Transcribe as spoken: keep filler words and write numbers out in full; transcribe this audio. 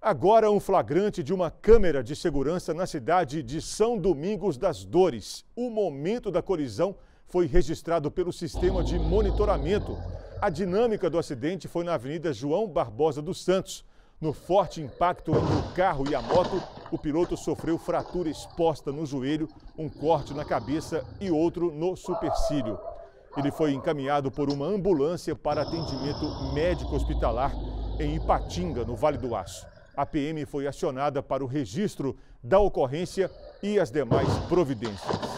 Agora um flagrante de uma câmera de segurança na cidade de São Domingos das Dores. O momento da colisão foi registrado pelo sistema de monitoramento. A dinâmica do acidente foi na Avenida João Barbosa dos Santos. No forte impacto entre o carro e a moto, o piloto sofreu fratura exposta no joelho, um corte na cabeça e outro no supercílio. Ele foi encaminhado por uma ambulância para atendimento médico-hospitalar em Ipatinga, no Vale do Aço. A P M foi acionada para o registro da ocorrência e as demais providências.